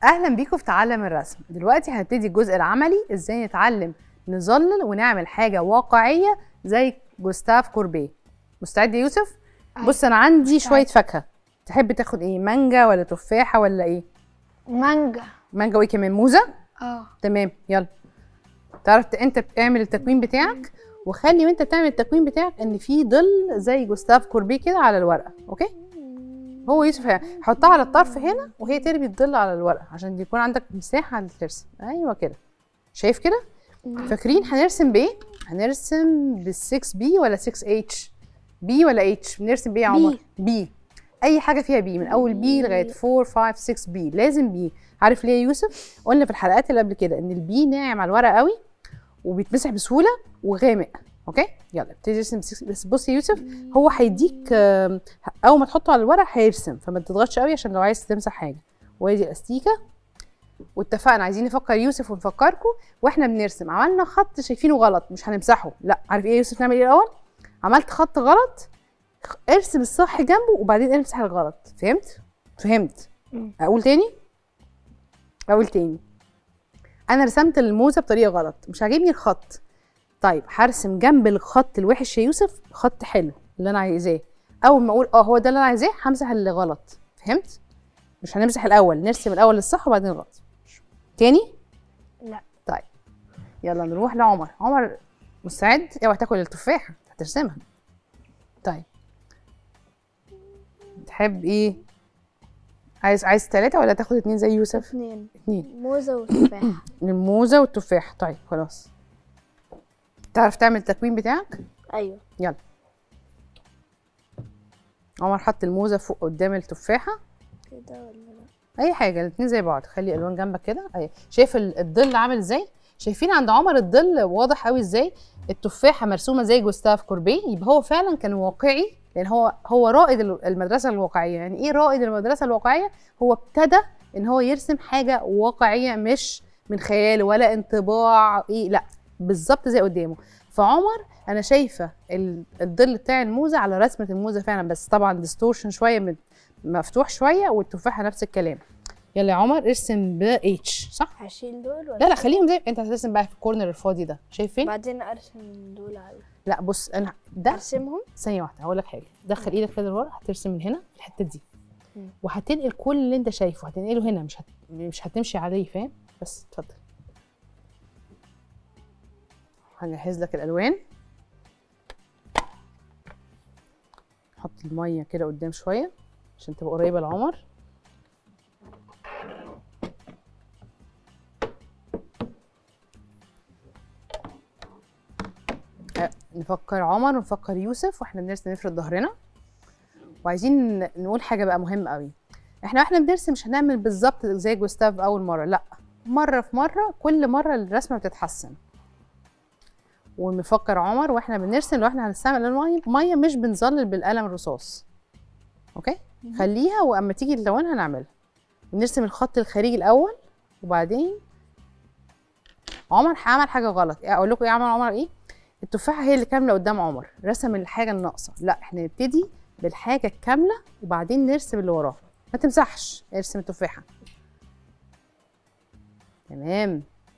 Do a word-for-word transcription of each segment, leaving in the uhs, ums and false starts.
اهلا بيكم في تعلم الرسم. دلوقتي هنبتدي الجزء العملي، ازاي نتعلم نظلل ونعمل حاجه واقعيه زي جوستاف كوربيه. مستعد يا يوسف؟ أي. بص انا عندي شويه فاكهه، تحب تاخد ايه؟ مانجا ولا تفاحه ولا ايه؟ مانجا. مانجا وايه كمان؟ موزه؟ اه تمام. يلا تعرف انت بتعمل التكوين بتاعك، وخلي وانت بتعمل التكوين بتاعك ان في ظل زي جوستاف كوربيه كده على الورقه. اوكي، هو يوسف هيحطها على الطرف هنا وهي ترمي الظل على الورقه عشان يكون عندك مساحه للترسم. ايوه كده، شايف كده؟ فاكرين هنرسم بايه؟ هنرسم بال6 بي ولا ستة اتش؟ بي ولا اتش؟ بنرسم بايه يا عمر؟ بي. اي حاجه فيها بي، من اول بي لغايه أربعة خمسة ستة بي لازم بي. عارف ليه يا يوسف؟ قلنا في الحلقات اللي قبل كده ان البي ناعم على الورقه قوي وبيتمسح بسهوله وغامق. اوكي يلا ابتدي ارسم. بس بص يا يوسف، هو هيديك اول ما تحطه على الورق هيرسم، فما تضغطش قوي عشان لو عايز تمسح حاجه. وادي الاستيكه، واتفقنا عايزين نفكر يوسف ونفكركم واحنا بنرسم. عملنا خط شايفينه غلط مش هنمسحه، لا. عارف ايه يا يوسف نعمل ايه الاول؟ عملت خط غلط، ارسم الصح جنبه وبعدين امسح الغلط. فهمت؟ فهمت. اقول تاني؟ اقول تاني. انا رسمت الموزه بطريقه غلط، مش عاجبني الخط. طيب هرسم جنب الخط الوحش يا يوسف خط حلو اللي انا عايزاه. اول ما اقول اه هو ده اللي انا عايزاه همسح اللي غلط. فهمت؟ مش هنمسح الاول، نرسم الاول الصح وبعدين الغلط. تاني؟ لا. طيب يلا نروح لعمر. عمر مستعد؟ اوعى تاكل التفاحه هترسمها. طيب تحب ايه؟ عايز عايز ثلاثة ولا تاخد اتنين زي يوسف؟ اتنين. اتنين. موزة وتفاحة. الموزة والتفاح. طيب خلاص. تعرف تعمل التكوين بتاعك؟ ايوه. يلا. عمر حط الموزة فوق قدام التفاحة كده ولا لا؟ اي حاجة، الاتنين زي بعض. خلي الالوان جنبك كده. اي شايف الظل عامل ازاي؟ شايفين عند عمر الظل واضح قوي ازاي؟ التفاحة مرسومة زي جوستاف كوربيه، يبقى هو فعلا كان واقعي، لان هو هو رائد المدرسه الواقعيه. يعني ايه رائد المدرسه الواقعيه؟ هو ابتدى ان هو يرسم حاجه واقعيه، مش من خيال ولا انطباع ايه، لا بالظبط زي قدامه. فعمر انا شايفه الظل بتاع الموزه على رسمه الموزه فعلا، بس طبعا ديستورشن شويه، مفتوح شويه، والتفاحه نفس الكلام. يلا يا عمر ارسم ب اتش. صح؟ هشيل دول ولا لا لا خليهم زي انت هترسم بقى في الكورنر الفاضي ده. شايفين؟ بعدين ارسم دول على لا بص انا ده ارسمهم ثانيه واحده هقول لك حاجه. دخل ايدك كده لورا، هترسم من هنا في الحته دي وهتنقل كل اللي انت شايفه هتنقله هنا، مش هت... مش هتمشي عليه. فاهم؟ بس اتفضل. هجهز لك الالوان. حط الميه كده قدام شويه عشان تبقى قريبه لعمر. نفكر عمر ونفكر يوسف واحنا بنرسم، نفرد ظهرنا. وعايزين نقول حاجه بقى مهمه قوي. احنا واحنا بنرسم مش هنعمل بالظبط زي جوستاف اول مره، لا، مره في مره، كل مره الرسمه بتتحسن. ونفكر عمر واحنا بنرسم لو احنا هنستعمل الميه ميه مش بنظلل بالقلم الرصاص. اوكي؟ خليها واما تيجي تلونها نعملها. ونرسم الخط الخارجي الاول وبعدين عمر عمل حاجه غلط. اقول لكم ايه عمل عمر ايه؟ التفاحه هي اللي كامله قدام عمر، رسم الحاجه الناقصه. لا احنا نبتدي بالحاجه الكامله وبعدين نرسم اللي وراها. ما تمسحش، ارسم التفاحه. تمام.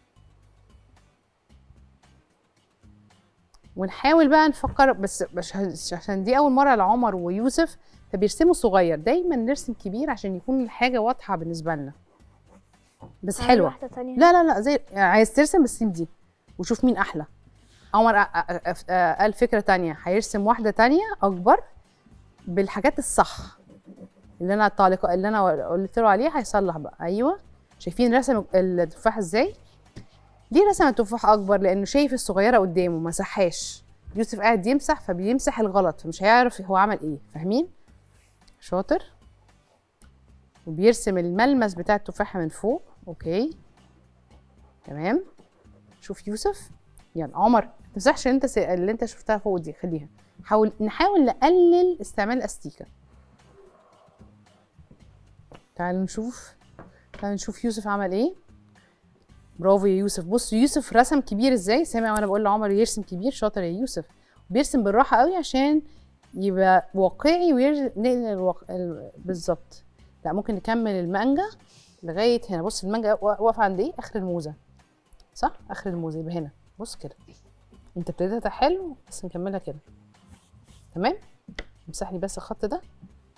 ونحاول بقى نفكر، بس مش عشان دي اول مره لعمر ويوسف فبيرسموا صغير، دايما نرسم كبير عشان يكون الحاجه واضحه بالنسبه لنا. بس حلوه. واحده ثانيه. لا لا لا زي عايز ترسم بس دي وشوف مين احلى. عمر قال فكره تانية، هيرسم واحده تانية اكبر بالحاجات الصح اللي انا التعليق اللي انا قلت له عليه هيصلح بقى. ايوه شايفين رسم التفاح ازاي؟ ليه رسم التفاح اكبر؟ لانه شايف الصغيره قدامه ما مسحهاش. يوسف قاعد يمسح فبيمسح الغلط فمش هيعرف هو عمل ايه. فاهمين؟ شاطر. وبيرسم الملمس بتاع التفاحه من فوق. اوكي تمام. شوف يوسف. يلا عمر ما تمسحش اللي انت اللي انت شفتها فوق دي، خليها. حاول نحاول نقلل استعمال الاستيكه. تعالوا نشوف تعالوا نشوف يوسف عمل ايه. برافو يا يوسف. بص يوسف رسم كبير ازاي. سامع وانا بقول لعمر يرسم كبير؟ شاطر يا يوسف. بيرسم بالراحه قوي عشان يبقى واقعي وينقل الوق... ال... بالظبط. لا ممكن نكمل المانجا. لغايه هنا. بص المانجا وا- واقفه عند ايه؟ اخر الموزه، صح؟ اخر الموزه يبقى هنا. بص كده انت ابتديتها حلو، بس نكملها كده. تمام. امسح لي بس الخط ده.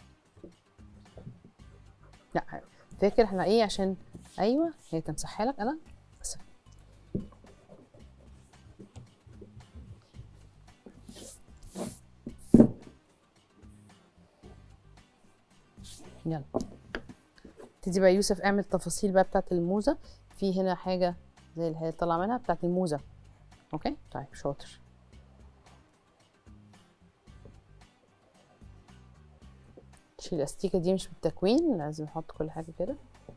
لا فاكر احنا ايه؟ عشان ايوه هي تمسحها لك انا بس. يلا ابتدي بقى يوسف اعمل التفاصيل بقى بتاعت الموزه. في هنا حاجه زي اللي هي طالعه منها بتاعت الموزه. اوكي طيب شاطر. شيل الاستيكه دي مش بالتكوين، لازم نحط كل حاجه كده.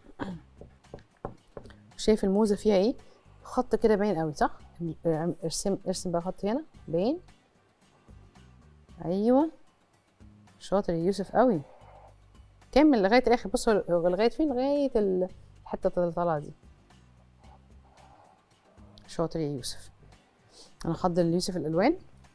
شايف الموزه فيها ايه؟ خط كده باين قوي صح؟ ارسم ارسم بقى خط هنا باين. ايوه شاطر يا يوسف قوي. كمل لغايه الاخر. بص لغايه فين؟ لغايه الحته اللي طالعه دي. شاطر يا يوسف. انا هحضر ليوسف الالوان.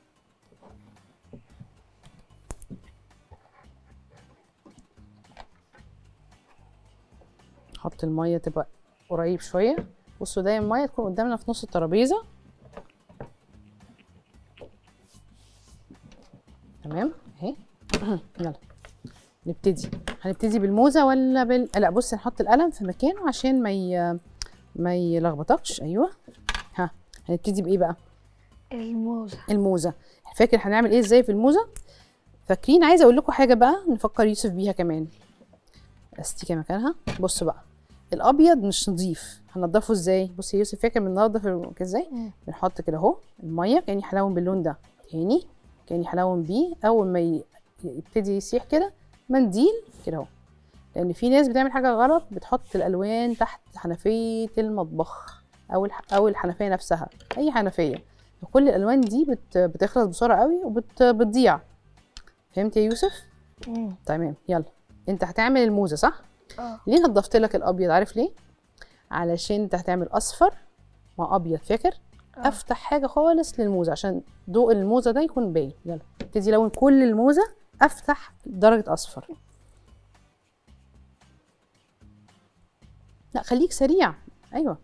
حط الميه تبقى قريب شويه. بصوا دايما الميه تكون قدامنا في نص الترابيزه. تمام اهي. يلا نبتدي. هنبتدي بالموزه ولا بال لا بص نحط القلم في مكانه عشان ما ي... ما يلخبطكش. ايوه ها هنبتدي بايه بقى؟ الموزة. الموزه. فاكر هنعمل ايه ازاي في الموزه؟ فاكرين؟ عايزه اقول لكم حاجه بقى نفكر يوسف بيها كمان. استيكه مكانها. بص بقى الابيض مش نضيف، هنضفه ازاي؟ بص يا يوسف فاكر بننضف ازاي؟ بنحط كده اهو الميه كاني هلون باللون ده تاني، كاني هلون بيه. اول ما ي... يبتدي يسيح كده منديل كده اهو. لان في ناس بتعمل حاجه غلط، بتحط الالوان تحت حنفيه المطبخ او الح... او الحنفيه نفسها، اي حنفيه. وكل الالوان دي بت... بتخلص بسرعه قوي وبتضيع. فهمت يا يوسف؟ امم تمام. يلا انت هتعمل الموزه صح؟ اه ليه نضفت لك الابيض؟ عارف ليه؟ علشان انت هتعمل اصفر مع ابيض. فاكر؟ آه. افتح حاجه خالص للموزه عشان ضوء الموزه ده يكون باين. يلا ابتدي لون كل الموزه افتح درجه اصفر. لا خليك سريع. ايوه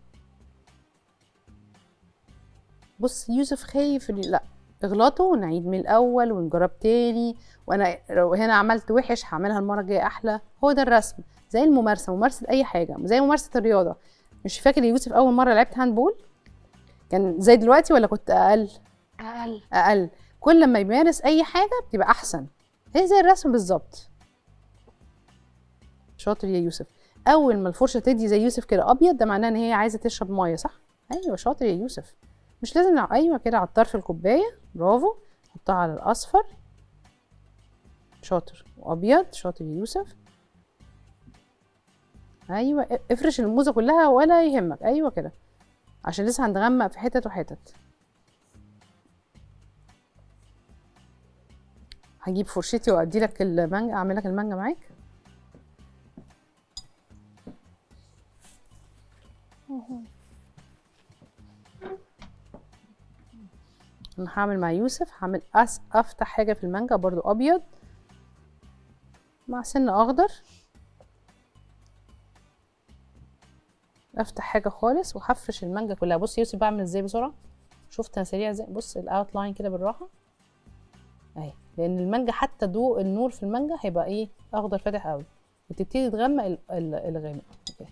بص يوسف خايف. لا اغلطه ونعيد من الاول ونجرب تاني. وانا لو هنا عملت وحش هعملها المره الجايه احلى. هو ده الرسم، زي الممارسه، ممارسه اي حاجه، زي ممارسه الرياضه. مش فاكر يا يوسف اول مره لعبت هاندبول كان زي دلوقتي ولا كنت اقل؟ اقل. اقل. كل ما يمارس اي حاجه بتبقى احسن. هي زي الرسم بالظبط. شاطر يا يوسف. اول ما الفرشه تدي زي يوسف كده ابيض، ده معناه ان هي عايزه تشرب ميه صح؟ ايوه شاطر يا يوسف. مش لازم نع... ايوه كده على طرف الكوبايه. برافو. حطها على الاصفر. شاطر. وابيض. شاطر يا يوسف. ايوه افرش الموزه كلها ولا يهمك. ايوه كده عشان لسه هنغمق في حتت وحتت. هجيب فرشتي وادي لك المانجا، اعمل لك المانجا معاك. انا هعمل مع يوسف، هعمل أس افتح حاجه في المانجا برضو ابيض مع سن اخضر. افتح حاجه خالص وهفرش المانجا كلها. بص يوسف بعمل ازاي بسرعه. شفت انا سريع ازاي؟ بص الاوت لاين كده بالراحه اهي. لان المانجا حتى ضوء النور في المانجا هيبقى ايه؟ اخضر فاتح قوي. وتبتدي تغمق ال- ال- الغامق. اوكي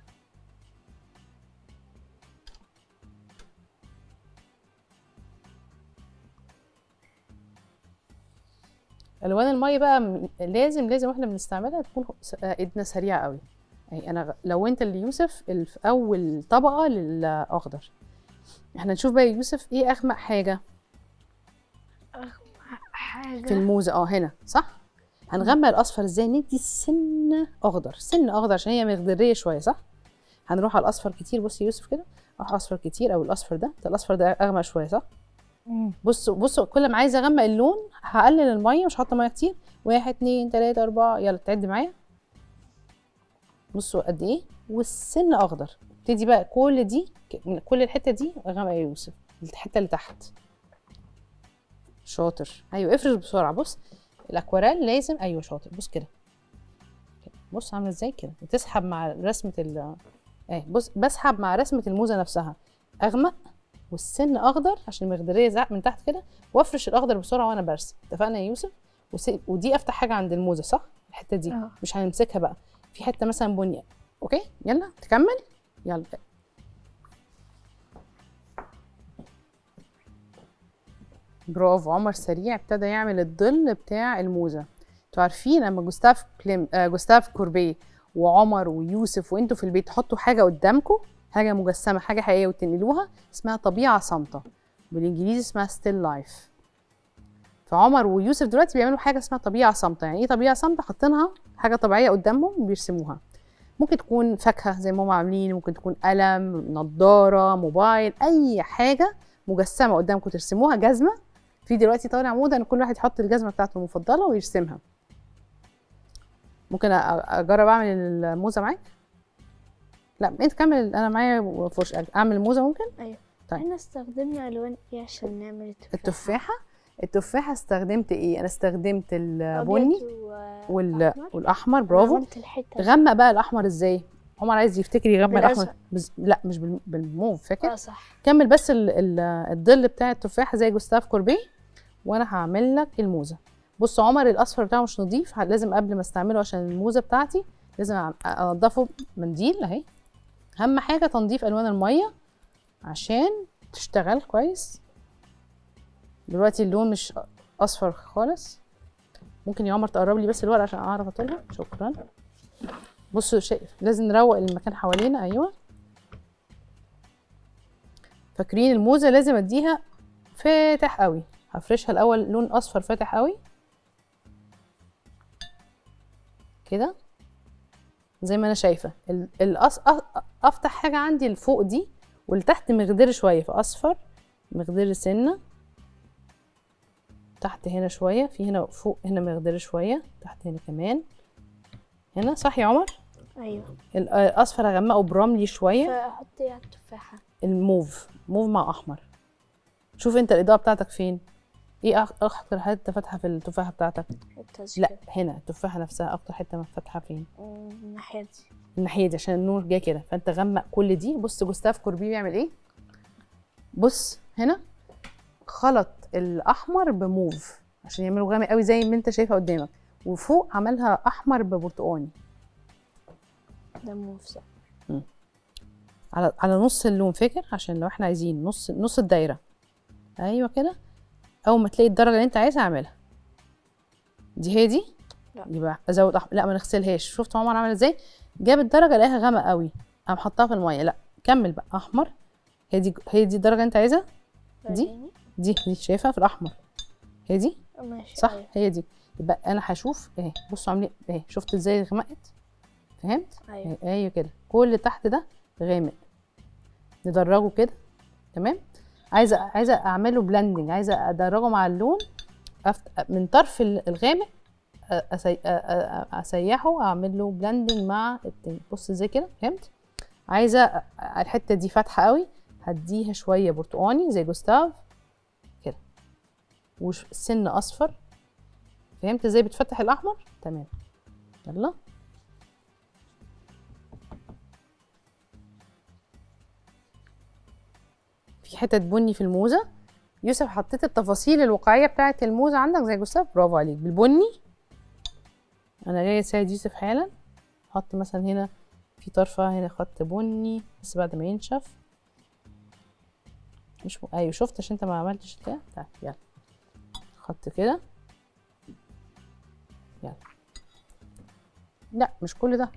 الوان الميه بقى م- لازم لازم واحنا بنستعملها تكون س- آه، ايدنا سريعه قوي. اهي انا غ- لونت ليوسف ال- في اول طبقه للاخضر. احنا نشوف بقى يا يوسف ايه اغمق حاجه حاجة في الموزه. اه هنا صح. هنغمق الاصفر ازاي؟ ندي سنه اخضر، سنه اخضر عشان هي مخضريه شويه صح. هنروح على الاصفر كتير. بص يا يوسف كده اروح اصفر كتير. او الاصفر ده ده الاصفر ده اغمق شويه صح. مم. بصوا بصوا كل ما عايزه اغمق اللون هقلل الميه، مش هحط ميه كتير. واحد اتنين تلاته اربعه. يلا تعد معايا. بصوا قد ايه. والسن اخضر. ابتدي بقى كل دي ك- كل الحته دي غامقه يا يوسف. الحته اللي تحت. شاطر. ايوه افرش بسرعه. بص الاكواريل لازم. ايوه شاطر. بص كده بص عامله ازاي كده، وتسحب مع رسمه ال اهي. بص بسحب مع رسمه الموزه نفسها، اغمق والسن اخضر عشان المخدريه زعق من تحت كده، وافرش الاخضر بسرعه وانا برسم. اتفقنا يا يوسف؟ وس... ودي افتح حاجه عند الموزه صح؟ الحته دي اه. مش هنمسكها بقى، في حته مثلا بنيه. اوكي يلا تكمل. يلا برافو عمر، سريع، ابتدى يعمل الظل بتاع الموزه. انتوا عارفين لما جوستاف كليم آه جوستاف كوربيه وعمر ويوسف وانتوا في البيت تحطوا حاجه قدامكم، حاجه مجسمه، حاجه حقيقيه، وتنقلوها، اسمها طبيعه صامته، بالانجليزي اسمها ستيل لايف. فعمر ويوسف دلوقتي بيعملوا حاجه اسمها طبيعه صامته. يعني ايه طبيعه صامته؟ حاطينها حاجه طبيعيه قدامهم وبيرسموها. ممكن تكون فاكهه زي ما هم عاملين، ممكن تكون قلم، نضاره، موبايل، اي حاجه مجسمه قدامكم ترسموها. جزمه، في دلوقتي طالع موضه ان كل واحد يحط الجزمه بتاعته المفضله ويرسمها. ممكن اجرب اعمل الموزه معاك؟ لا انت كمل، انا معايا فرش. اعمل الموزه ممكن؟ ايوه. طيب. احنا استخدمنا الوان ايه عشان نعمل التفاحه؟ التفاحه التفاحه استخدمت ايه؟ انا استخدمت البني أبيض وال... وأحمر. والاحمر. برافو. عملت الحته غمق بقى الاحمر ازاي؟ عمر عايز يفتكر يغمق الاحمر بالأزرق. بز... لا مش بال... بالموف، فاكر؟ اه صح. كمل بس ال... ال... الظل بتاع التفاحه زي جوستاف كوربيه، وانا هعمل لك الموزه. بص عمر الاصفر بتاعه مش نظيف، لازم قبل ما استعمله عشان الموزه بتاعتي لازم انضفه منديل اهي. اهم حاجه تنظيف الوان الميه عشان تشتغل كويس. دلوقتي اللون مش اصفر خالص. ممكن يا عمر تقرب لي بس الورقه عشان اعرف اطولها؟ شكرا. بصوا شايف لازم نروق المكان حوالينا. ايوه. فاكرين الموزه لازم اديها فاتح قوي، هفرشها الاول لون اصفر فاتح قوي كده زي ما انا شايفه. الأص... افتح حاجه عندي الفوق دي والتحت مخضر شويه، فاصفر مخضر سنه تحت هنا شويه، في هنا فوق هنا مخضر شويه تحت هنا كمان هنا. صح يا عمر؟ ايوه. الاصفر اغمقه برملي شويه. فاحط ايه على التفاحه؟ الموف، موف مع احمر. شوف انت الاضاءه بتاعتك فين؟ ايه اكتر حته فاتحه في التفاحه بتاعتك؟ التسجيل. لا هنا التفاحه نفسها اكتر حته فاتحه فين؟ الناحيه دي. الناحيه دي عشان النور جاي كده، فانت غمق كل دي. بص جوستاف كوربي بيعمل ايه؟ بص هنا خلط الاحمر بموف عشان يعمله غامق قوي زي ما انت شايفه قدامك، وفوق عملها احمر ببرتقاني. ده موف صح. على على نص اللون، فاكر؟ عشان لو احنا عايزين نص نص الدايره. ايوه كده. اول ما تلاقي الدرجه اللي انت عايزها اعملها. دي هي دي؟ لا. يبقى ازود أحمر. لا ما نغسلهاش. شفت عمر عمل ازاي؟ جاب الدرجه لقاها غامقه قوي، قام حطها في الميه. لا كمل بقى احمر. هي دي هي دي الدرجه اللي انت عايزها؟ دي دي دي شايفها في الاحمر؟ هي دي؟ ماشي. صح. أيوة. هي دي. يبقى انا هشوف اهي. بصوا عاملين اهي، شفت ازاي غمقت؟ فهمت؟ ايوه. ايوه كده. كل اللي تحت ده غامق، ندرجه كده. تمام. عايزه عايزه اعمله بلندنج، عايزه ادرجه مع اللون. أفت... من طرف الغامق أسي... اسيحه، اعمل له بلندنج مع التاني. بص ازاي كده؟ فهمت؟ عايزه الحته دي فاتحه قوي، هديها شويه برتقاني زي جوستاف كده، وسن اصفر. فهمت ازاي بتفتح الاحمر؟ تمام. يلا في حتة بني في الموزة. يوسف حطيت التفاصيل الواقعية بتاعة الموزة عندك زي جوستاف. برافو عليك. بالبني. أنا جاية أساعد يوسف حالا. حط مثلا هنا في طرفة هنا خط بني بس بعد ما ينشف. مش م... أيوة شفت عشان أنت ما عملتش كده. تعال يلا خط كده. يلا لا مش كل ده.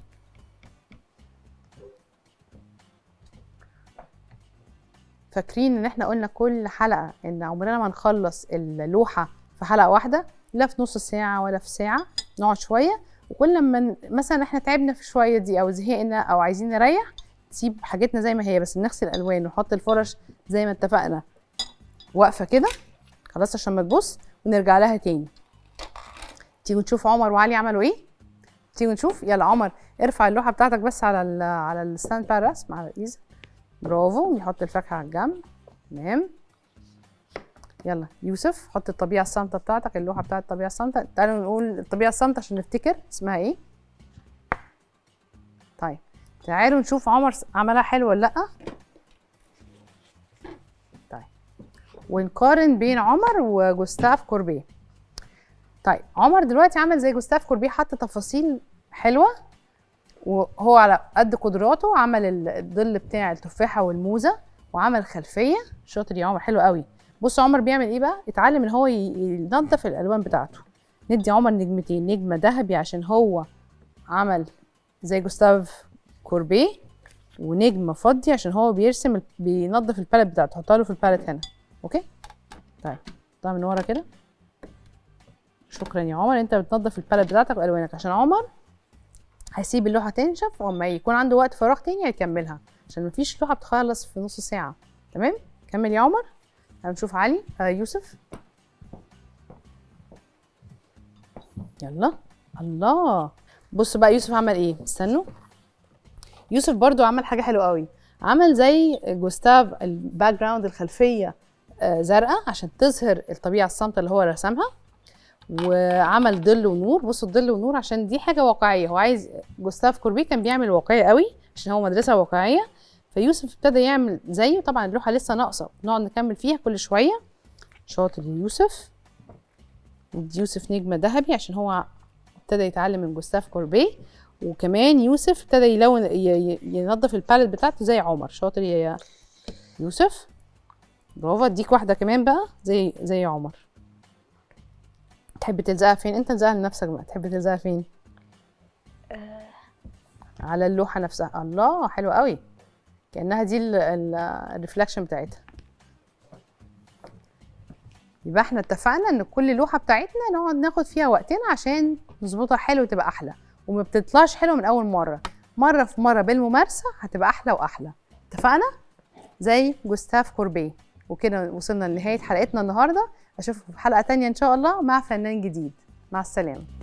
فاكرين ان احنا قلنا كل حلقه ان عمرنا ما نخلص اللوحه في حلقه واحده، لا في نص ساعه ولا في ساعه. نقعد شويه، وكل لما مثلا احنا تعبنا في شويه دي او زهقنا او عايزين نريح، نسيب حاجتنا زي ما هي بس نغسل الالوان ونحط الفرش زي ما اتفقنا واقفه كده خلاص عشان ما تبص، ونرجع لها تاني. تيجوا نشوف عمر وعلي عملوا ايه؟ تيجوا نشوف. يلا عمر ارفع اللوحه بتاعتك بس على ال على الستاند بتاع الرسم على الايزي. برافو. نحط الفاكهه على الجنب. تمام. يلا يوسف حط الطبيعه الصامته بتاعتك، اللوحه بتاعت الطبيعه الصامته. تعالوا نقول الطبيعه الصامته عشان نفتكر اسمها ايه. طيب تعالوا نشوف عمر عملها حلو ولا لا. طيب ونقارن بين عمر وجوستاف كوربيه. طيب عمر دلوقتي عمل زي جوستاف كوربيه، حط تفاصيل حلوه وهو على قد قدراته، عمل الظل بتاع التفاحه والموزه وعمل خلفيه. شاطر يا عمر، حلو قوي. بص عمر بيعمل ايه بقى، اتعلم ان هو ينظف الالوان بتاعته. ندي عمر نجمتين، نجمه ذهبي عشان هو عمل زي جوستاف كوربيه، ونجمه فضي عشان هو بيرسم بينظف الباليت بتاعته. حطها له في الباليت هنا. اوكي طيب حطها من ورا كده. شكرا يا عمر، انت بتنظف الباليت بتاعتك والوانك، عشان عمر هيسيب اللوحه تنشف واما يكون عنده وقت فراغ تاني هيكملها، عشان مفيش لوحه بتخلص في نص ساعه. تمام كمل يا عمر. هنشوف علي آه يوسف. يلا الله. بص بقى يوسف عمل ايه، استنوا. يوسف برضو عمل حاجه حلوه قوي، عمل زي جوستاف الباك جراوند الخلفيه آه زرقاء عشان تظهر الطبيعه الصامته اللي هو رسمها، وعمل ظل ونور. بصوا الظل ونور عشان دي حاجه واقعيه، هو عايز جوستاف كوربيه كان بيعمل واقعي قوي عشان هو مدرسه واقعيه، فيوسف ابتدى يعمل زيه. طبعا اللوحه لسه ناقصه، نقعد نكمل فيها كل شويه. شاطر يا يوسف. ندي يوسف نجمه ذهبي عشان هو ابتدى يتعلم من جوستاف كوربيه، وكمان يوسف ابتدى يلون ينظف الباليت بتاعته زي عمر. شاطر يا يوسف، برافو. اديك واحده كمان بقى زي زي عمر. تحب تلزقها فين؟ انت الزقها لنفسك بقى. تحب تلزقها فين؟ آه. على اللوحه نفسها. الله حلو قوي، كانها دي الريفلكشن بتاعتها. يبقى احنا اتفقنا ان كل لوحه بتاعتنا نقعد ناخد فيها وقتنا عشان نظبطها حلو وتبقى احلى، وما بتطلعش حلوه من اول مره، مره في مره بالممارسه هتبقى احلى واحلى. اتفقنا؟ زي جوستاف كوربيه. وكده وصلنا لنهايه حلقتنا النهارده. اشوفكم في حلقه تانية ان شاء الله مع فنان جديد. مع السلامه.